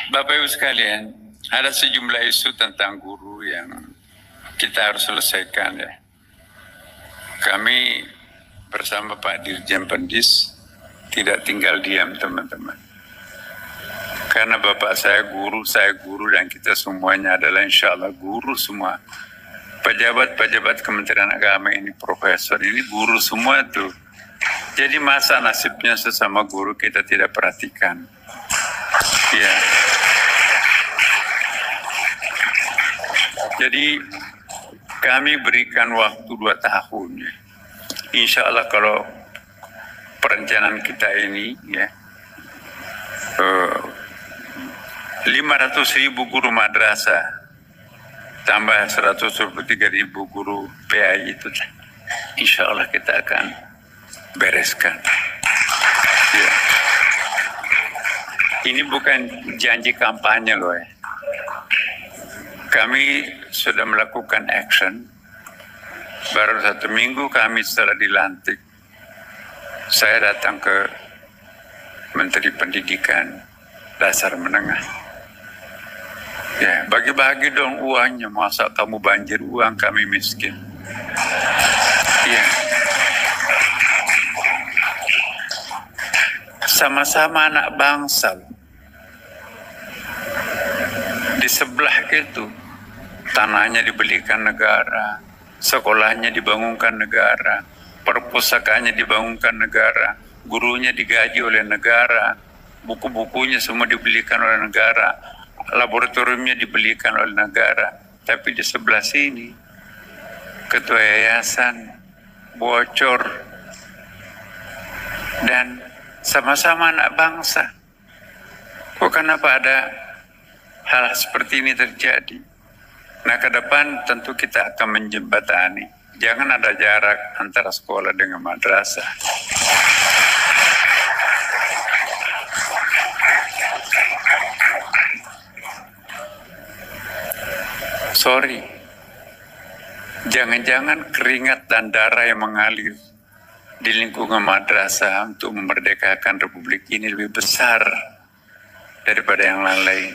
Bapak Ibu sekalian, ada sejumlah isu tentang guru yang kita harus selesaikan ya. Kami bersama Pak Dirjen Pendis tidak tinggal diam teman-teman. Karena bapak saya guru, dan kita semuanya adalah insya Allah guru semua. Pejabat-pejabat Kementerian Agama ini, profesor ini guru semua tuh. Jadi masa nasibnya sesama guru kita tidak perhatikan. Ya. Jadi kami berikan waktu 2 tahun ya. Insya Allah kalau perencanaan kita ini ya 500.000 guru madrasah tambah 123.000 guru PAI itu insya Allah kita akan bereskan ya. Ini bukan janji kampanye loh ya. Kami sudah melakukan action. Baru 1 minggu kami setelah dilantik, saya datang ke Menteri Pendidikan Dasar Menengah. Ya, bagi-bagi dong uangnya. Masa kamu banjir uang, kami miskin. Ya. Sama-sama anak bangsa. Di sebelah itu tanahnya dibelikan negara, sekolahnya dibangunkan negara, perpustakaannya dibangunkan negara, gurunya digaji oleh negara, buku-bukunya semua dibelikan oleh negara, laboratoriumnya dibelikan oleh negara. Tapi di sebelah sini ketua yayasan bocor dan sama-sama anak bangsa. Kok kenapa ada hal seperti ini terjadi? Nah, ke depan tentu kita akan menjembatani. Jangan ada jarak antara sekolah dengan madrasah. Sorry, jangan-jangan keringat dan darah yang mengalir di lingkungan madrasah untuk memerdekakan Republik ini lebih besar daripada yang lain.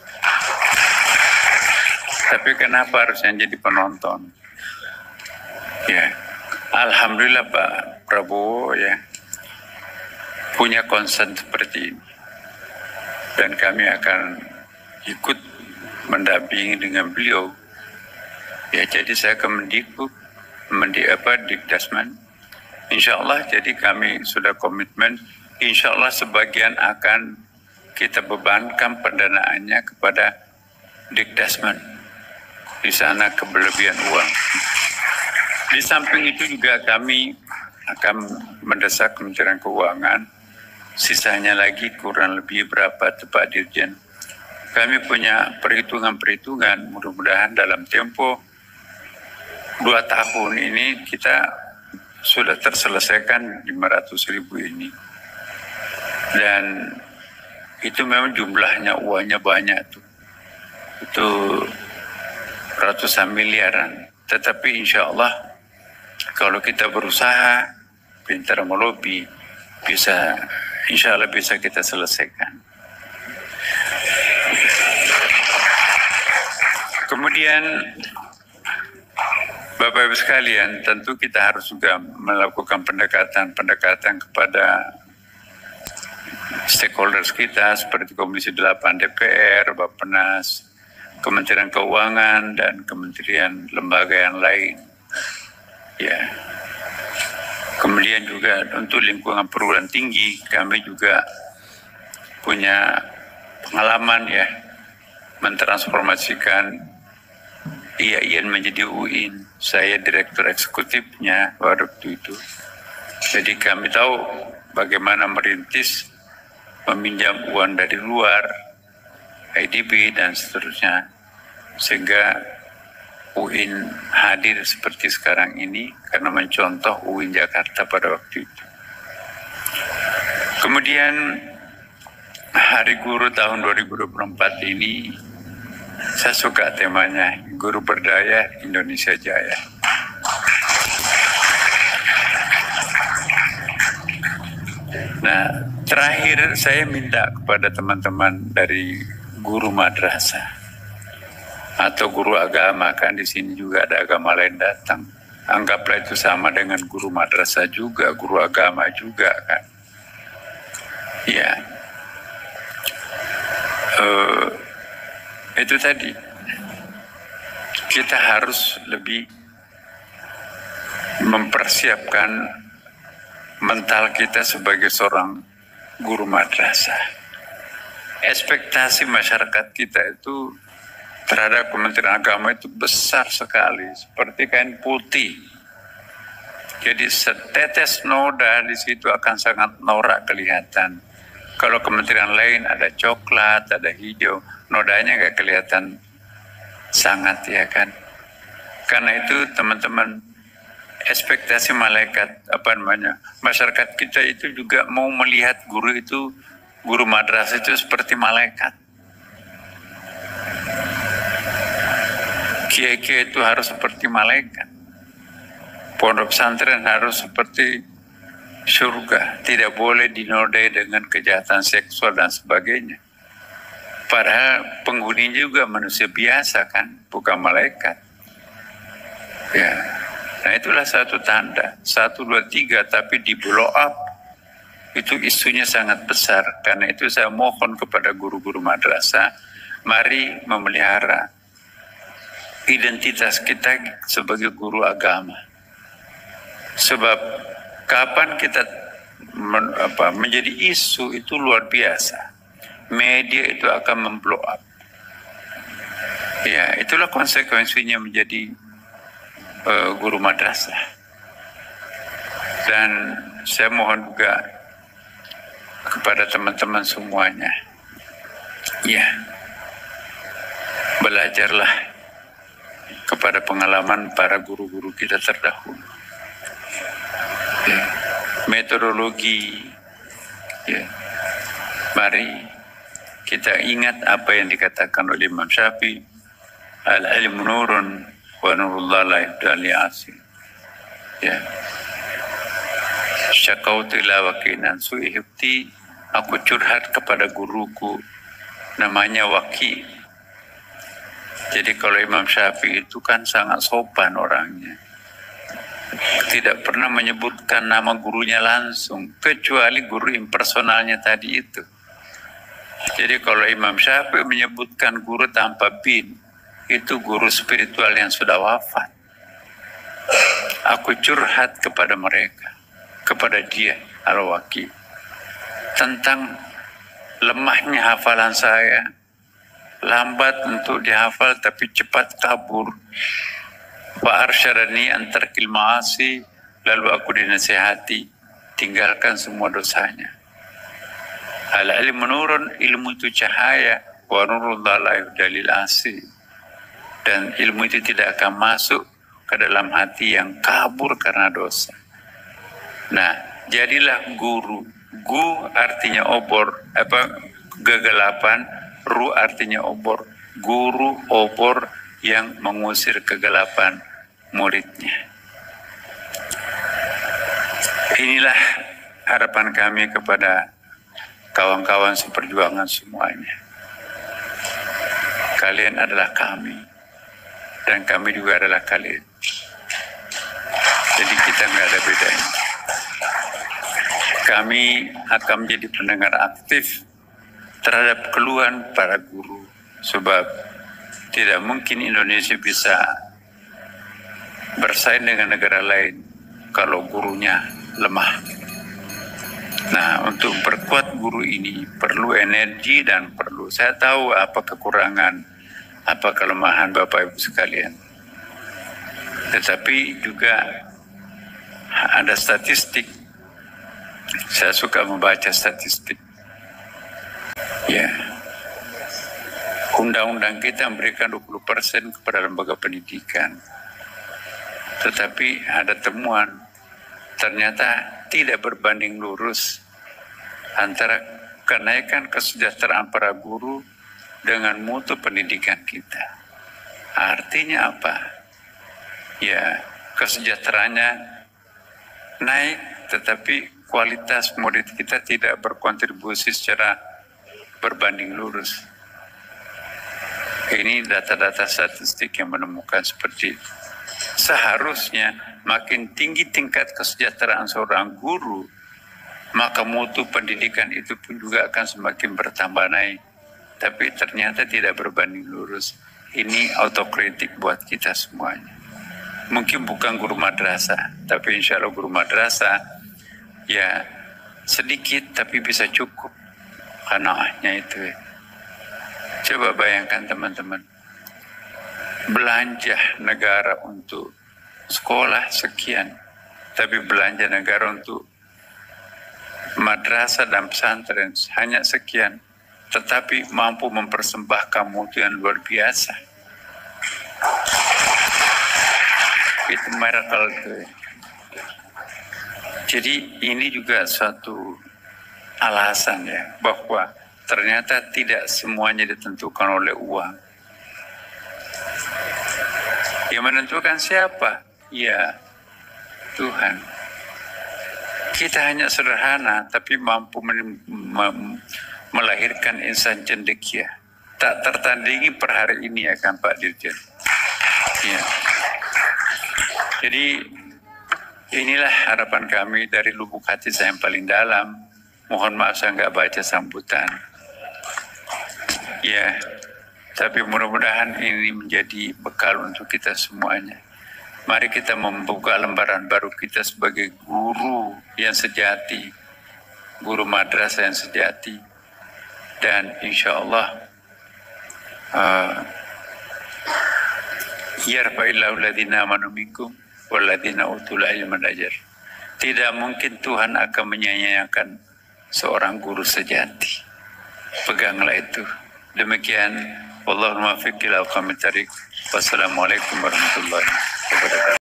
Tapi kenapa harus yang jadi penonton? Ya, alhamdulillah Pak Prabowo ya punya concern seperti ini, dan kami akan ikut mendampingi dengan beliau. Ya, jadi saya ke Dikdasman. Insya Allah, jadi kami sudah komitmen. Insya Allah sebagian akan kita bebankan pendanaannya kepada Dikdasman. Di sana kelebihan uang. Di samping itu juga kami akan mendesak Kementerian Keuangan, sisanya lagi kurang lebih berapa Pak Dirjen. Kami punya perhitungan-perhitungan, mudah-mudahan dalam tempo 2 tahun ini kita sudah terselesaikan 500.000 ini. Dan itu memang jumlahnya, uangnya banyak tuh. Itu ratusan miliaran. Tetapi insya Allah kalau kita berusaha, pintar melobi, insya Allah bisa kita selesaikan. Kemudian Bapak Ibu sekalian, tentu kita harus juga melakukan pendekatan kepada stakeholders kita seperti Komisi 8 DPR, Bappenas, Kementerian Keuangan, dan kementerian lembaga yang lain. Ya. Kemudian juga untuk lingkungan perguruan tinggi, kami juga punya pengalaman ya mentransformasikan IAIN menjadi UIN. Saya direktur eksekutifnya waktu itu. Jadi kami tahu bagaimana merintis, meminjam uang dari luar, IDB dan seterusnya, sehingga UIN hadir seperti sekarang ini karena mencontoh UIN Jakarta pada waktu itu. Kemudian Hari Guru tahun 2024 ini saya suka temanya, Guru Berdaya Indonesia Jaya. Nah, terakhir saya minta kepada teman-teman dari guru madrasah atau guru agama, kan di sini juga ada agama lain datang. Anggaplah itu sama dengan guru madrasah juga, guru agama juga kan. Ya, itu tadi kita harus lebih mempersiapkan mental kita sebagai seorang guru madrasah. Ekspektasi masyarakat kita itu terhadap Kementerian Agama itu besar sekali, seperti kain putih. Jadi setetes noda di situ akan sangat norak kelihatan. Kalau kementerian lain ada coklat, ada hijau, nodanya nggak kelihatan sangat, ya kan. Karena itu teman-teman, ekspektasi masyarakat kita itu juga mau melihat guru itu, guru madrasah itu seperti malaikat. Kiai-kiai itu harus seperti malaikat. Pondok pesantren harus seperti surga, tidak boleh dinodai dengan kejahatan seksual dan sebagainya. Padahal penghuninya juga manusia biasa kan, bukan malaikat. Ya, nah itulah satu tanda, 1, 2, 3, tapi di blow up itu isunya sangat besar. Karena itu saya mohon kepada guru-guru madrasah, mari memelihara identitas kita sebagai guru agama. Sebab kapan kita menjadi isu itu luar biasa, media itu akan memblow up. Ya, itulah konsekuensinya menjadi guru madrasah. Dan saya mohon juga kepada teman-teman semuanya, ya, belajarlah kepada pengalaman para guru-guru kita terdahulu. Ya, metodologi, ya, mari kita ingat apa yang dikatakan oleh Imam Syafi'i, al-ilmu nurun wa nurullah la yabdali asin. Ya, syakautu ila wakinan su'ihibti, aku curhat kepada guruku namanya Waki. Jadi kalau Imam Syafi'i itu kan sangat sopan orangnya, tidak pernah menyebutkan nama gurunya langsung, kecuali guru impersonalnya tadi itu. Jadi kalau Imam Syafi'i menyebutkan guru tanpa bin, itu guru spiritual yang sudah wafat. Aku curhat kepada mereka, kepada dia, Al-Waki, tentang lemahnya hafalan saya, lambat untuk dihafal tapi cepat kabur. Wa arsyadani antarkil ma'asi, lalu aku dinasihati tinggalkan semua dosanya. Al-ilmu nurun, ilmu itu cahaya, wa nurullah la yudalil asi, dan ilmu itu tidak akan masuk ke dalam hati yang kabur karena dosa. Nah, jadilah guru. Gu artinya obor, kegelapan, ru artinya obor. Guru obor yang mengusir kegelapan muridnya. Inilah harapan kami kepada kawan-kawan seperjuangan semuanya. Kalian adalah kami, dan kami juga adalah kalian. Jadi kita nggak ada bedanya. Kami akan menjadi pendengar aktif terhadap keluhan para guru, sebab tidak mungkin Indonesia bisa bersaing dengan negara lain kalau gurunya lemah. Nah, untuk perkuat guru ini perlu energi dan perlu, saya tahu apa kekurangan, apa kelemahan Bapak Ibu sekalian. Tetapi juga ada statistik. Saya suka membaca statistik. Ya. Undang-undang kita memberikan 20% kepada lembaga pendidikan. Tetapi ada temuan, ternyata tidak berbanding lurus antara kenaikan kesejahteraan para guru dengan mutu pendidikan kita. Artinya apa? Ya, kesejahteraannya naik, tetapi kualitas murid kita tidak berkontribusi secara berbanding lurus. Ini data-data statistik yang menemukan seperti itu. Seharusnya makin tinggi tingkat kesejahteraan seorang guru, maka mutu pendidikan itu pun juga akan semakin bertambah naik. Tapi ternyata tidak berbanding lurus. Ini autokritik buat kita semuanya. Mungkin bukan guru madrasah, tapi insya Allah guru madrasah ya sedikit tapi bisa cukup qanaahnya itu. Coba bayangkan teman-teman, belanja negara untuk sekolah sekian, tapi belanja negara untuk madrasah dan pesantren hanya sekian, tetapi mampu mempersembahkan mutu yang luar biasa. Itu miracle itu. Jadi ini juga suatu alasan ya, bahwa ternyata tidak semuanya ditentukan oleh uang. Yang menentukan siapa? Ya, Tuhan. Kita hanya sederhana, tapi mampu melahirkan insan cendekia. Tak tertandingi per hari ini ya kan Pak Dirjen. Ya. Jadi inilah harapan kami dari lubuk hati saya yang paling dalam. Mohon maaf saya nggak baca sambutan. Ya, tapi mudah-mudahan ini menjadi bekal untuk kita semuanya. Mari kita membuka lembaran baru kita sebagai guru yang sejati, guru madrasah yang sejati, dan insya Allah yarfa'illahu alladhina amanu minkum walladhina utul ilma darajat. Tidak mungkin Tuhan akan menyayangkan seorang guru sejati. Peganglah itu. Demikian, wallahul muwaffiq ila aqwamit thariq. Wassalamualaikum warahmatullahi wabarakatuh.